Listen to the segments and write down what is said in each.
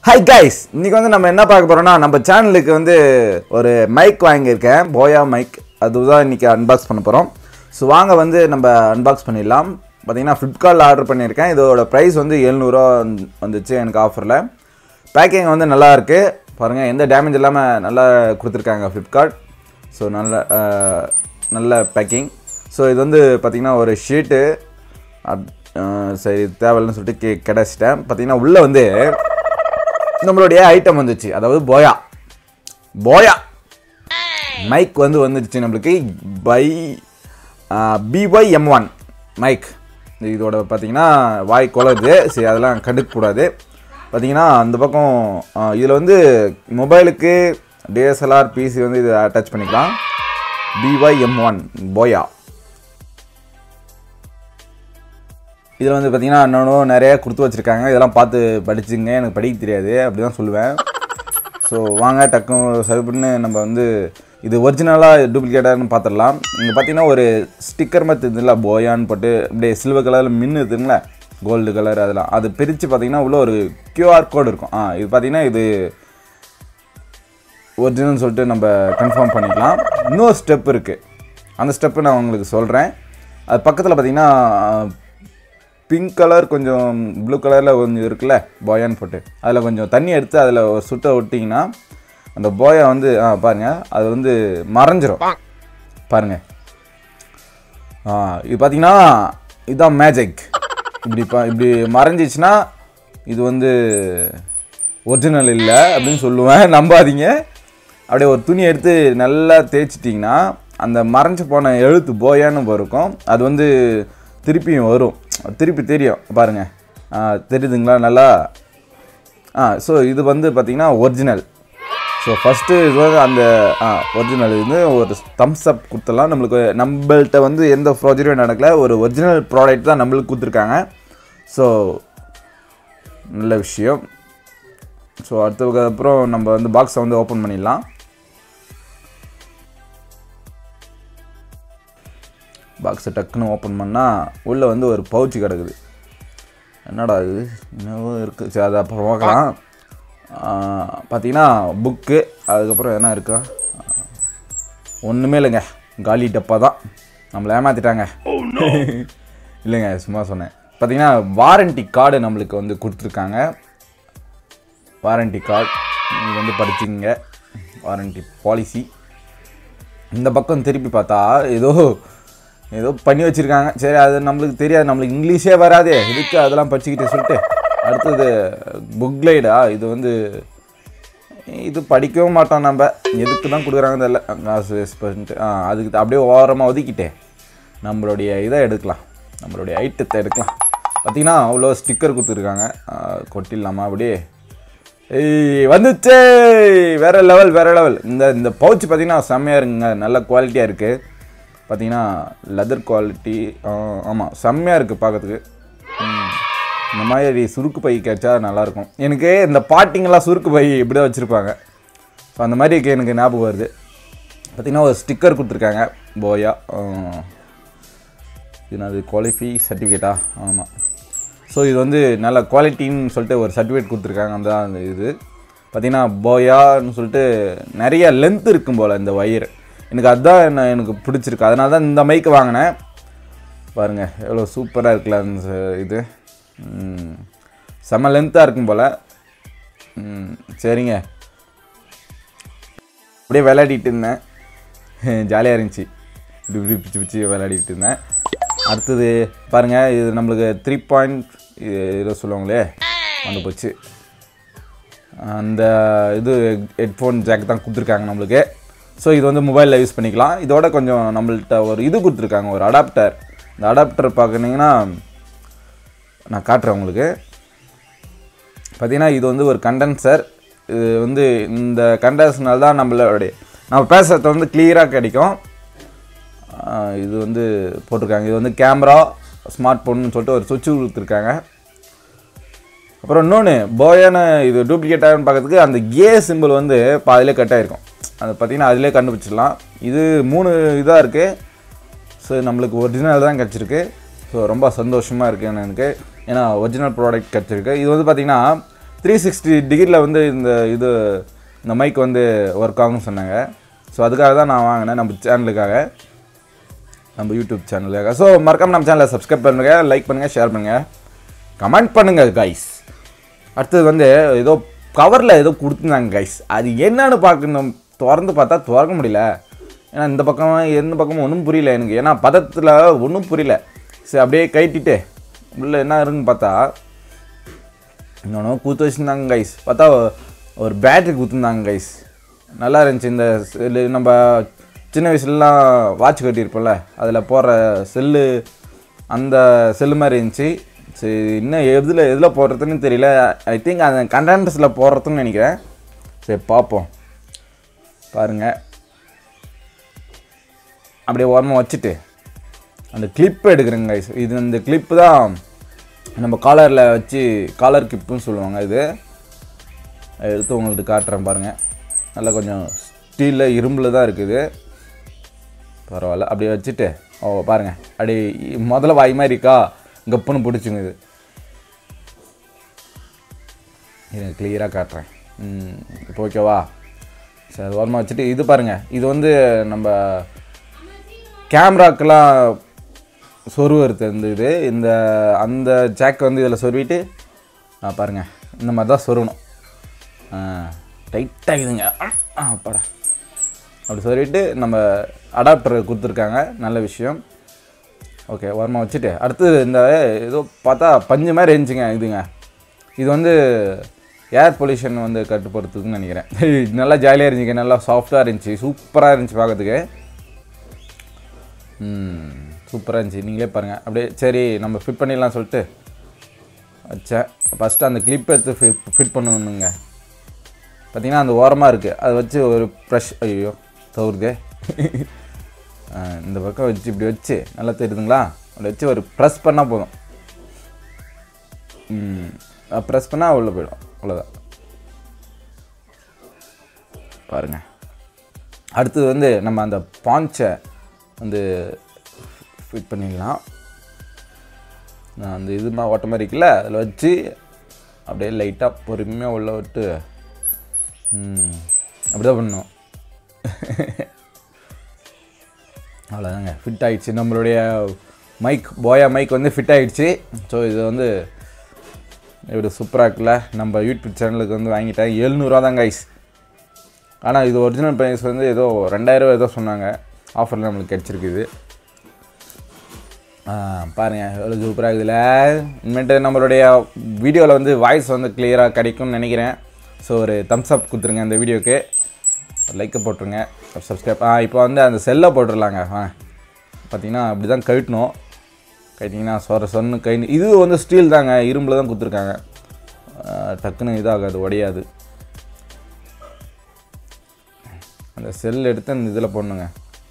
Hi guys, இன்னைக்கு வந்து நம்ம என்ன பார்க்க போறோம்னா நம்ம சேனலுக்கு வந்து ஒரு மைக் வாங்கியிருக்கேன் BOYA மைக் அதுதான் இன்னைக்கு அன்பாக்ஸ் பண்ண போறோம். சோ வாங்க வந்து நம்ம அன்பாக்ஸ் பண்ணிடலாம். பாத்தீங்கன்னா Flipkartல ஆர்டர் பண்ணியிருக்கேன். இதோட பிரைஸ் வந்து 700 ரூபாய் வந்துச்சு எனக்கு ஆஃபர்ல. பேக்கிங் வந்து நல்லா இருக்கு. பாருங்க எந்த டேமேஜ் இல்லாம நல்லா கொடுத்திருக்காங்க Flipkart. சோ நல்ல பேக்கிங். சோ இது வந்து பாத்தீங்கன்னா ஒரு ஷீட் சரி தேவலன்னு சொல்லிட்டு கெடச்சிட்டேன். பாத்தீங்கன்னா உள்ள வந்து நம்மளுடைய ஐட்டம் வந்துச்சு அதாவது BOYA மைக் வந்து வந்துச்சு நமக்கு BY-M1 மைக் இதோட பார்த்தீங்கன்னா வாய் கொலது சரி அதெல்லாம் கண்டுக்க கூடாது பார்த்தீங்கன்னா அந்த பக்கம் இதில் வந்து மொபைலுக்கு DSLR PC வந்து இதை அட்டாச் பண்ணிக்கலாம் BY-M1 BOYA இதில் வந்து பார்த்தீங்கன்னா இன்னும் நிறைய கொடுத்து வச்சுருக்காங்க இதெல்லாம் பார்த்து படிச்சுங்க எனக்கு படிக்க தெரியாது அப்படி தான் சொல்லுவேன் ஸோ வாங்க டக்குன்னு சரி பண்ணி நம்ம வந்து இது ஒரிஜினலாக டூப்ளிகேட்டானு பார்த்துடலாம் இங்கே பார்த்தீங்கன்னா ஒரு ஸ்டிக்கர் மாதிரி இருந்துல BOYAன்னு போட்டு அப்படியே சில்வர் கலரில் மின்னுதுங்களே கோல்டு கலர் அதெல்லாம் அது பிரித்து பார்த்தீங்கன்னா உள்ள ஒரு QR கோடு இருக்கும் இது பார்த்தீங்கன்னா இது ஒரிஜினல்னு சொல்லிட்டு நம்ம கன்ஃபார்ம் பண்ணிக்கலாம் இன்னொரு ஸ்டெப் இருக்குது அந்த ஸ்டெப்பு நான் உங்களுக்கு சொல்கிறேன் அது பக்கத்தில் பார்த்தீங்கன்னா பிங்க் கலர் கொஞ்சம் ப்ளூ கலரில் கொஞ்சம் இருக்குல்ல BOYAன்னு போட்டு அதில் கொஞ்சம் தண்ணி எடுத்து அதில் ஒரு சுட்டை ஒட்டிங்கன்னா அந்த BOYA வந்து பாருங்கள் அது வந்து மறைஞ்சிரும் பாருங்கள் இது பார்த்தீங்கன்னா இதுதான் மேஜிக் இப்படி மறைஞ்சிச்சுன்னா இது வந்து ஒரிஜினல் இல்லை அப்படின்னு சொல்லுவேன் நம்பாதீங்க அப்படியே ஒரு துணி எடுத்து நல்லா தேய்ச்சிட்டிங்கன்னா அந்த மறைஞ்சு போன எழுத்து BOYAன்னு இருக்கும் அது வந்து திருப்பியும் வரும் திருப்பி தெரியும் பாருங்கள் தெரியுதுங்களா நல்லா ஸோ இது வந்து பார்த்திங்கன்னா ஒரிஜினல் ஸோ ஃபஸ்ட்டு இது வந்து அந்த ஒரிஜினல் இது ஒரு தம்ஸ் அப் கொடுத்துடலாம் நம்மள்கிட்ட வந்து எந்த ஃப்ராஜரியும் நடக்கல ஒரு ஒரிஜினல் ப்ராடக்ட் தான் நம்மளுக்கு கொடுத்துருக்காங்க ஸோ நல்ல விஷயம் ஸோ அடுத்ததுக்கப்புறம் நம்ம வந்து பாக்ஸை வந்து ஓப்பன் பண்ணிடலாம் பாக்ஸை டக்குன்னு ஓப்பன் பண்ணால் உள்ளே வந்து ஒரு பவுச்சு கிடக்குது என்னடா இது இன்னும் இருக்குது சரி அதை அப்புறம் பார்க்கலாம் பார்த்தீங்கன்னா புக்கு அதுக்கப்புறம் என்ன இருக்கா ஒன்றுமே இல்லைங்க காலி டப்பா தான் நம்மளை ஏமாற்றிட்டாங்க இல்லைங்க சும்மா சொன்னேன் பார்த்தீங்கன்னா வாரண்டி கார்டு நம்மளுக்கு வந்து கொடுத்துருக்காங்க வாரண்டி கார்டு நீங்கள் வந்து படிச்சுங்க வாரண்டி பாலிசி இந்த பக்கம் திருப்பி பார்த்தா ஏதோ பண்ணி வச்சுருக்காங்க சரி அது நம்மளுக்கு தெரியாது நம்மளுக்கு இங்கிலீஷே வராதே இதுக்கு அதெல்லாம் படிச்சுக்கிட்டே சொல்லிட்டு அடுத்தது புக்லைடா இது வந்து இது படிக்கவும் மாட்டோம் நம்ம எதுக்கு தான் கொடுக்குறாங்க தெரியல காசு வேஸ்ட் பண்ணிட்டு அதுக்கு அப்படியே ஓரமாக ஒதுக்கிட்டேன் நம்மளுடைய இதை எடுக்கலாம் நம்மளுடைய ஐட்டத்தை எடுக்கலாம் பார்த்திங்கன்னா அவ்வளோ ஸ்டிக்கர் கொடுத்துருக்காங்க கொட்டிடலாமா அப்படியே வந்துச்சே வேறு லெவல் இந்த பவுச் பார்த்திங்கன்னா செம்மையாக இருக்குங்க நல்ல குவாலிட்டியாக இருக்குது பார்த்தீங்கன்னா லெதர் குவாலிட்டி ஆமாம் செம்மையாக இருக்குது பார்க்கறதுக்கு இந்த மாதிரி சுருக்கு பை கிடைச்சா நல்லாயிருக்கும் எனக்கு இந்த பாட்டிங்கெல்லாம் சுருக்கு பை இப்படி தான் வச்சுருப்பாங்க ஸோ அந்த மாதிரி எனக்கு ஞாபகம் வருது பார்த்திங்கன்னா ஒரு ஸ்டிக்கர் கொடுத்துருக்காங்க BOYA இது அது குவாலிஃபை சர்டிஃபிகேட்டா ஆமாம் ஸோ இது வந்து நல்ல குவாலிட்டின்னு சொல்லிட்டு ஒரு சர்டிஃபிகேட் கொடுத்துருக்காங்க அந்த இது பார்த்திங்கன்னா BOYAன்னு சொல்லிட்டு நிறைய லென்த் இருக்கும் போல் இந்த ஒயர் எனக்கு அதுதான் எனக்கு பிடிச்சிருக்கு அதனால தான் இந்த மைக்கு வாங்கினேன் பாருங்கள் எவ்வளோ சூப்பராக இருக்குல்ல அந்த இது செம்ம லென்த்தாக இருக்கும் போல் சரிங்க அப்படியே விளையாடிட்டு இருந்தேன் ஜாலியாக இருந்துச்சு இப்படி பிச்சு விளையாடிட்டு இருந்தேன் அடுத்தது பாருங்கள் இது நம்மளுக்கு 3.0 சொல்லுவாங்களே வந்து போச்சு அந்த இது ஹெட்ஃபோன் ஜாக் தான் கொடுத்துருக்காங்க நம்மளுக்கு ஸோ இது வந்து மொபைலில் யூஸ் பண்ணிக்கலாம் இதோட கொஞ்சம் நம்மள்கிட்ட ஒரு இது கொடுத்துருக்காங்க ஒரு அடாப்டர் இந்த அடாப்டர் பார்க்குறீங்கன்னா நான் காட்டுறேன் உங்களுக்கு பார்த்தீங்கன்னா இது வந்து ஒரு கண்டென்சர் இது வந்து இந்த கண்டென்சர்னால தான் நம்ம பேசுகிறது வந்து கிளியராக கிடைக்கும் இது வந்து போட்டிருக்காங்க இது வந்து கேமரா ஸ்மார்ட் ஃபோன்னு சொல்லிட்டு ஒரு சுவிட்சு கொடுத்துருக்காங்க அப்புறம் இன்னொன்று BOYAன்னு இது டூப்ளிகேட்டாகனு பார்க்கறதுக்கு அந்த சிம்பிள் வந்து பாதிலே கட் ஆகிருக்கும் அது பார்த்திங்கன்னா அதிலே கண்டுபிடிச்சிடலாம் இது 3 இதாக இருக்குது ஸோ நம்மளுக்கு ஒரிஜினல் தான் கிடச்சிருக்கு ஸோ ரொம்ப சந்தோஷமாக இருக்குது எனக்கு ஏன்னா ஒரிஜினல் ப்ராடக்ட் கிடச்சிருக்கு இது வந்து பார்த்திங்கன்னா 360 டிகிரியில் வந்து இந்த மைக் வந்து ஒர்க் ஆகும்னு சொன்னாங்க. ஸோ அதுக்காக தான் நான் வாங்கினேன், நம்ம சேனலுக்காக, நம்ம யூடியூப் சேனலுக்காக. ஸோ மறக்காமல் நம்ம சேனலை சப்ஸ்கிரைப் பண்ணுங்கள், லைக் பண்ணுங்கள், ஷேர் பண்ணுங்கள், கமெண்ட் பண்ணுங்கள் கைஸ். அடுத்தது வந்து ஏதோ கவரில் ஏதோ கொடுத்துருந்தாங்க கைஸ். அது என்னன்னு பார்க்கணும், திறந்து பார்த்தா திறக்க முடியல. ஏன்னா இந்த பக்கமும் ஒன்றும் புரியல எனக்கு. ஏன்னா பதத்தில் ஒன்றும் புரியல. சரி அப்படியே கைட்டிட்டு உள்ள என்ன இருக்குன்னு பார்த்தா இன்னொன்று கூத்து வச்சுருந்தாங்க கைஸ். பார்த்தா ஒரு பேட்ரி கொடுத்துருந்தாங்க கைஸ். நல்லா இருந்துச்சு. இந்த நம்ம சின்ன வயசுலலாம் வாட்ச் கட்டியிருப்போம்ல, அதில் போடுற செல்லு, அந்த செல்லு மாதிரி இருந்துச்சு. சரி இன்னும் எதில் போடுறதுன்னு தெரியல. ஐ திங்க் அந்த கண்டென்டர்ஸில் போடுறதுன்னு நினைக்கிறேன். சரி பார்ப்போம். பாருங்கள், அப்படியே ஓரமாக வச்சுட்டு அந்த கிளிப்பை எடுக்கிறேங்க கைஸ். இந்த கிளிப்பு தான் நம்ம காலரில் வச்சு, காலர் கிளிப்புன்னு சொல்லுவாங்க. இது எடுத்து உங்களுக்கு காட்டுறேன் பாருங்கள். நல்லா கொஞ்சம் ஸ்டீலில் இரும்பில் தான் இருக்குது, பரவாயில்ல. அப்படியே வச்சுட்டு பாருங்கள், அப்படியே முதல்ல வாய் மாதிரி இருக்கா, கப்புன்னு பிடிச்சிங்க. இது கிளியராக காட்டுறேன். இப்போ ஓகேவா? சரி அது ஓரமாக வச்சுட்டு இது பாருங்கள். இது வந்து நம்ம கேமராக்கெல்லாம் சொருவது இருந்தது. அந்த ஜாக்கை வந்து இதில் சொருவிட்டு பாருங்கள், இந்த மாதிரி தான் சொருவணும். டைட்டாக இதுங்க அப்பாடா. அப்படி சொருவிட்டு நம்ம அடாப்டர் கொடுத்துருக்காங்க, நல்ல விஷயம். ஓகே ஓரமாக வச்சுட்டு அடுத்தது இந்த ஏதோ பார்த்தா பஞ்சு மாதிரி இருந்துச்சுங்க இதுங்க. இது வந்து ஏர் பொல்யூஷன் வந்து கட்டுப்படுத்துதுன்னு நினைக்கிறேன். நல்லா ஜாலியாக இருந்துச்சுங்க, நல்லா சாஃப்டாக இருந்துச்சு, சூப்பராக இருந்துச்சு பார்க்கறதுக்கு. சூப்பராக இருந்துச்சு, நீங்களே பாருங்கள். அப்படியே சரி நம்ம ஃபிட் பண்ணிடலாம் சொல்லிட்டு வச்சேன். ஃபஸ்ட்டு அந்த கிளிப் எடுத்து ஃபிட் பண்ணணுங்க. பார்த்திங்கன்னா அந்த ஓரமாக இருக்குது, அதை வச்சு ஒரு ப்ரெஷ், ஐயோ தவறுதே, இந்த பக்கம் வச்சு இப்படி வச்சு நல்லா தெரியுதுங்களா, அப்படி வச்சு ஒரு ப்ரெஸ் பண்ணால் போதும். ப்ரெஸ் பண்ணால் உள்ளே போயிடும், அவ்வளோதான். பாருங்கள். அடுத்தது வந்து நம்ம அந்த பாஞ்சை வந்து ஃபிட் பண்ணிடலாம். அந்த இது ஓட்ட மாதிரி இருக்குல்ல, அதில் வச்சு அப்படியே லைட்டாக பொறுமையாக உள்ள விட்டு அப்படி தான் பண்ணணும். அவ்வளோதாங்க, ஃபிட் ஆகிடுச்சு. நம்மளுடைய மைக், போயா மைக் வந்து ஃபிட் ஆகிடுச்சு. ஸோ இது வந்து இப்படி சூப்பராக இருக்குல்ல. நம்ம யூடியூப் சேனலுக்கு வந்து வாங்கிட்டேன். 700 தான் கைஸ். ஆனால் இது ஒரிஜினல் ப்ரைஸ் வந்து ஏதோ 2000 ஏதோ சொன்னாங்க, ஆஃபரில் நம்மளுக்கு கிடச்சிருக்குது. பாருங்கள் எவ்வளோ சூப்பராக இருக்குதுல்ல. இனிமேட்டு நம்மளுடைய வீடியோவில் வந்து வாய்ஸ் வந்து கிளியராக கிடைக்கும்னு நினைக்கிறேன். ஸோ ஒரு தம்ஸ் அப் கொடுத்துருங்க இந்த வீடியோக்கு, லைக்கை போட்டுருங்க, சப்ஸ்கிரைப். இப்போ வந்து அந்த செல்லை போட்டுடலாங்க. பார்த்திங்கன்னா அப்படி தான் கழட்டணும். கட்டிங்கன்னா சொன்னு கை. இது வந்து ஸ்டீல் தாங்க, இரும்பில் தான் கொடுத்துருக்காங்க. டக்குன்னு இதாகாது, உடையாது. அந்த செல் எடுத்து அந்த இதில் போடணுங்க.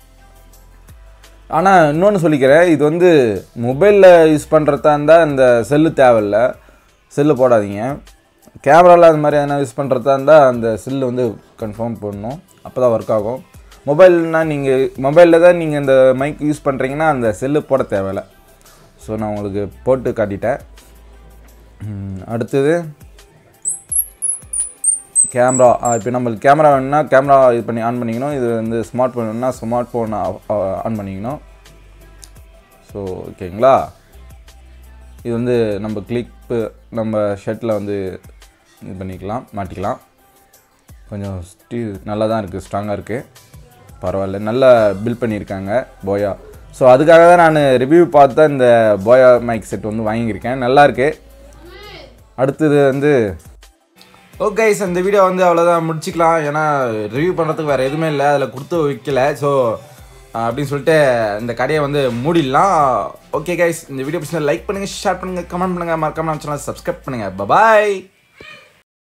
ஆனால் இன்னொன்று சொல்லிக்கிறேன், இது வந்து மொபைலில் யூஸ் பண்ணுறதா இருந்தால் இந்த செல்லு தேவையில்ல, செல்லு போடாதீங்க. கேமராவில் அது மாதிரி எதனா யூஸ் பண்ணுறதா இருந்தால் அந்த செல்லு வந்து கன்ஃபார்ம் போடணும், அப்போ தான் ஒர்க் ஆகும். மொபைல்னால் நீங்கள் மொபைலில் தான் நீங்கள் இந்த மைக் யூஸ் பண்ணுறீங்கன்னா அந்த செல்லு போட தேவையில்லை. ஸோ நான் உங்களுக்கு போட்டு காட்டிட்டேன். அடுத்தது கேமரா. இப்போ நம்மளுக்கு கேமரா வேணும்னா கேமரா இது பண்ணி ஆன் பண்ணிக்கணும். இது வந்து ஸ்மார்ட் ஃபோன் வேணும்னா ஸ்மார்ட் ஃபோன் ஆன் பண்ணிக்கணும். ஸோ ஓகேங்களா. இது வந்து நம்ம கிளிப்பு நம்ம ஷர்ட்டில் வந்து இது பண்ணிக்கலாம், மாட்டிக்கலாம். கொஞ்சம் ஸ்டீல் நல்லா தான் இருக்குது, ஸ்ட்ராங்காக இருக்குது, பரவாயில்ல. நல்லா பில்ட் பண்ணியிருக்காங்க போயா. ஸோ அதுக்காக தான் நான் ரிவ்யூ பார்த்து தான் இந்த போயா மைக் செட் வந்து வாங்கியிருக்கேன், நல்லாயிருக்கு. அடுத்தது வந்து ஓகே இந்த வீடியோ வந்து அவ்வளோதான், முடிச்சிக்கலாம். ஏன்னா ரிவ்யூ பண்ணுறதுக்கு வேறு எதுவுமே இல்லை, அதில் கொடுத்து வைக்கல. ஸோ அப்படின்னு சொல்லிட்டு இந்த கடையை வந்து மூடிடலாம். ஓகே கைஸ், இந்த வீடியோ பிடிச்சா லைக் பண்ணுங்கள், ஷேர் பண்ணுங்கள், கமெண்ட் பண்ணுங்கள், மறக்காம நம்ம சேனலை சப்ஸ்கிரைப் பண்ணுங்கள். பாய்.